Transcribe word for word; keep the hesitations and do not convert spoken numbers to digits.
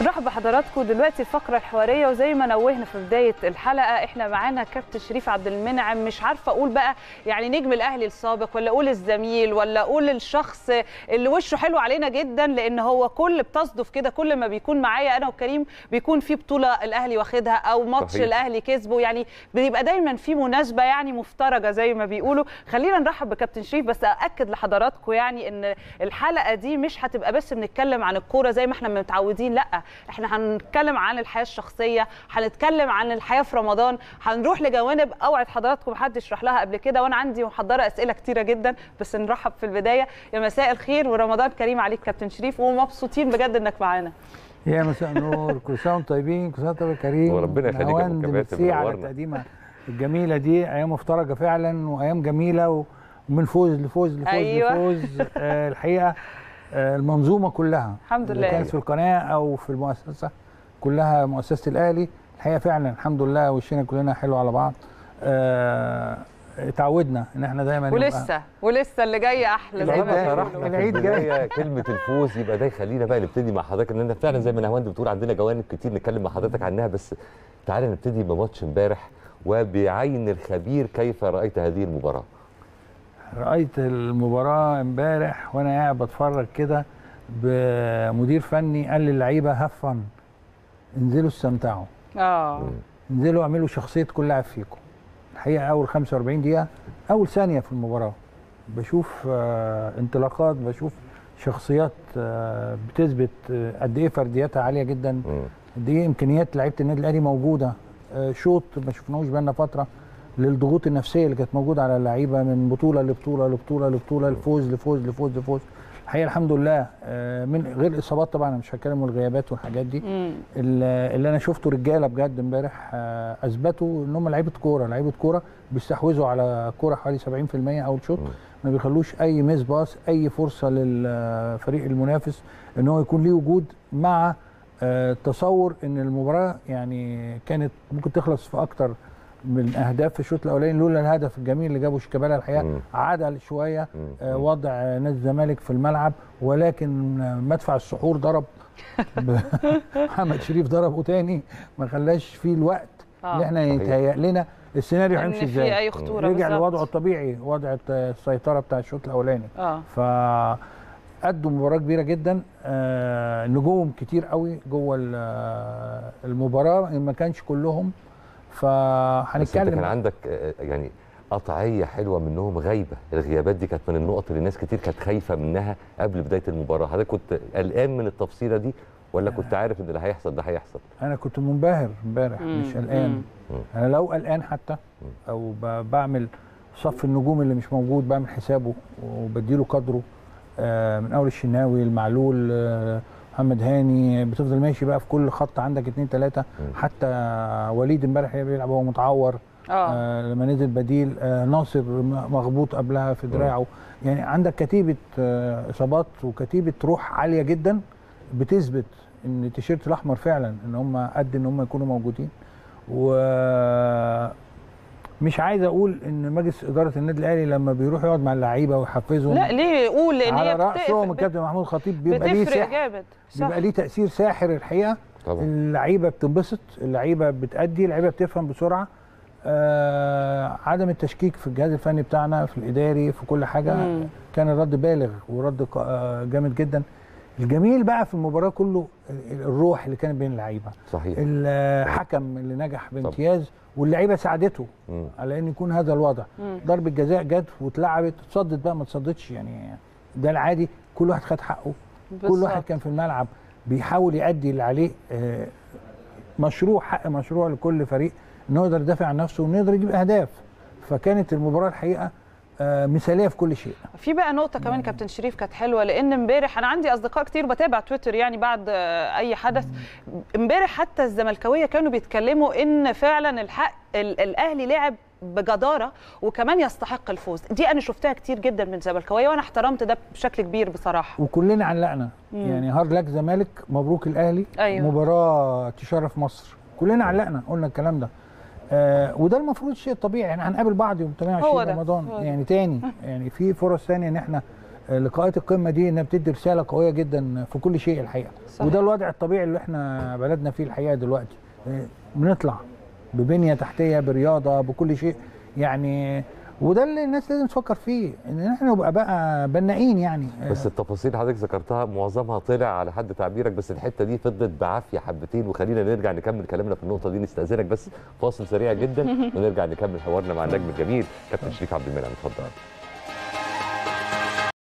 نرحب بحضراتكم دلوقتي الفقره الحواريه، وزي ما نوهنا في بدايه الحلقه احنا معانا كابتن شريف عبد المنعم. مش عارفه اقول بقى يعني نجم الاهلي السابق، ولا اقول الزميل، ولا اقول الشخص اللي وشه حلو علينا جدا، لان هو كل بتصدف كده كل ما بيكون معايا انا وكريم بيكون في بطوله الاهلي واخدها او ماتش صحيح. الاهلي كسبه، يعني بيبقى دايما في مناسبه يعني مفترجه زي ما بيقولوا. خلينا نرحب بكابتن شريف، بس ااكد لحضراتكم يعني ان الحلقه دي مش هتبقى بس بنتكلم عن الكوره زي ما احنا متعودين، لا احنا هنتكلم عن الحياه الشخصيه، هنتكلم عن الحياه في رمضان، هنروح لجوانب اوعد حضراتكم محدش راح لها قبل كده، وانا عندي محضره اسئله كتيره جدا. بس نرحب في البدايه، يا مساء الخير ورمضان كريم عليك كابتن شريف، ومبسوطين بجد انك معانا. يا مساء النور، كل سنه وانتم طيبين، كل سنه وانتم كريم، وربنا يخليك يا ابو كباتن على التقديمه الجميله دي. ايام مفترجه فعلا وايام جميله، ومن فوز لفوز لفوز أيوة. لفوز آه الحقيقه آه المنظومه كلها الحمد لله كانت في القناه او في المؤسسه كلها، مؤسسه الاهلي الحقيقه فعلا الحمد لله وشنا كلنا حلو على بعض. آه اتعودنا ان احنا دايما ولسه ولسه اللي جاي احلى. العيد العيد جاي. كلمه الفوز يبقى ده يخلينا بقى نبتدي مع حضرتك، ان انت فعلا زي ما نهاوند بتقول عندنا جوانب كتير نتكلم مع حضرتك عنها، بس تعالى نبتدي بماتش امبارح وبعين الخبير. كيف رايت هذه المباراه؟ رايت المباراه امبارح وانا قاعد بتفرج كده بمدير فني قال للعيبه هفن، انزلوا استمتعوا، اه انزلوا اعملوا شخصيه كل لاعب فيكم. الحقيقه اول خمسة وأربعين دقيقه، اول ثانيه في المباراه بشوف آه انطلاقات، بشوف شخصيات آه بتثبت آه قد ايه فردياتها عاليه جدا، قد ايه امكانيات لعيبه النادي الاهلي موجوده. آه شوط ما شفناهوش بقالنا فتره للضغوط النفسيه اللي كانت موجوده على اللعيبه من بطوله لبطوله لبطوله لبطوله لفوز لفوز لفوز لفوز. الحقيقه الحمد لله آه من غير الاصابات طبعا، انا مش هتكلم الغيابات والحاجات دي. اللي انا شفته رجاله بجد امبارح آه اثبتوا ان هم لعيبه كوره، لعيبه كوره بيستحوذوا على كوره حوالي سبعين في المية اول شوط، ما بيخلوش اي ميس باص، اي فرصه للفريق المنافس ان هو يكون ليه وجود، مع آه تصور ان المباراه يعني كانت ممكن تخلص في اكتر من اهداف في الشوط الاولاني لولا الهدف الجميل اللي جابه شيكابالا. الحقيقه عدل شويه آه وضع نادي الزمالك في الملعب، ولكن مدفع السحور ضرب محمد شريف ضربه تاني، ما خلاش فيه الوقت آه. اللي احنا يتهيأ لنا السيناريو هيمشي ازاي. اي خطوره رجع لوضعه الطبيعي، وضع السيطره بتاع الشوط الاولاني. اه ف أدوا مباراة كبيرة جدا، آه نجوم كتير قوي جوه المباراة، ما كانش كلهم. فهنتكلم. كان عندك يعني قطعيه حلوه منهم غايبه، الغيابات دي كانت من النقط اللي الناس كتير كانت خايفه منها قبل بدايه المباراه. حضرتك كنت قلقان من التفصيله دي ولا كنت عارف ان اللي هيحصل ده هيحصل؟ انا كنت منبهر امبارح، مش قلقان. انا لو قلقان حتى او بعمل صف النجوم اللي مش موجود بعمل حسابه وبديله قدره، من اول الشناوي المعلول محمد هاني، بتفضل ماشي بقى في كل خط عندك اتنين تلاته. حتى وليد امبارح بيلعب وهو متعور، آه. آه لما نزل بديل، آه ناصر مخبوط قبلها في دراعه. يعني عندك كتيبه آه اصابات وكتيبه روح عاليه جدا بتثبت ان التيشيرت الاحمر فعلا ان هم قد ان هم يكونوا موجودين. و مش عايز اقول ان مجلس اداره النادي الاهلي لما بيروح يقعد مع اللعيبه ويحفزهم، لا ليه يقول؟ لان هي على راسهم الكابتن محمود خطيب بيبقى ليه سحر، بيبقى ليه تاثير ساحر الحقيقه. طبعا اللعيبه بتنبسط، اللعيبه بتأدي، اللعيبه بتفهم بسرعه. آه عدم التشكيك في الجهاز الفني بتاعنا، في الاداري، في كل حاجه. مم. كان الرد بالغ ورد جامد جدا. الجميل بقى في المباراه كله الروح اللي كانت بين اللعيبه، صحيح. الحكم اللي نجح بامتياز واللعيبه ساعدته مم. على ان يكون هذا الوضع. ضربه جزاء جت واتلعبت، اتصدت بقى ما اتصدتش، يعني ده العادي. كل واحد خد حقه، بالزبط. كل واحد كان في الملعب بيحاول يأدي اللي عليه. مشروع حق مشروع لكل فريق انه يقدر يدافع عن نفسه وانه يقدر يجيب اهداف. فكانت المباراه الحقيقه مثاليه في كل شيء. في بقى نقطه كمان كابتن شريف كانت حلوه، لان امبارح انا عندي اصدقاء كتير بتابع تويتر يعني بعد اي حدث. امبارح حتى الزملكاويه كانوا بيتكلموا ان فعلا الحق الاهلي لعب بجداره وكمان يستحق الفوز. دي انا شفتها كتير جدا من زملكاويه وانا احترمت ده بشكل كبير بصراحه. وكلنا علقنا يعني هارد لك زمالك، مبروك الاهلي. أيوة. مباراه تشرف مصر، كلنا علقنا قلنا الكلام ده. آه وده المفروض شيء طبيعي، يعني هنقابل بعض يوم تمانية وعشرين رمضان يعني تاني، يعني في فرص ثانيه ان احنا لقاءات القمه دي انها بتدي رساله قويه جدا في كل شيء الحقيقه. صحيح. وده الوضع الطبيعي اللي احنا بلدنا فيه الحقيقه دلوقتي، بنطلع ببنيه تحتيه برياضه بكل شيء يعني، وده اللي الناس لازم تفكر فيه، ان احنا نبقى بقى بنائين يعني. بس التفاصيل اللي حضرتك ذكرتها معظمها طلع على حد تعبيرك، بس الحته دي فضلت بعافيه حبتين، وخلينا نرجع نكمل كلامنا في النقطه دي. نستاذنك بس فاصل سريع جدا ونرجع نكمل حوارنا مع النجم الجميل كابتن شريف عبد المنعم. اتفضل.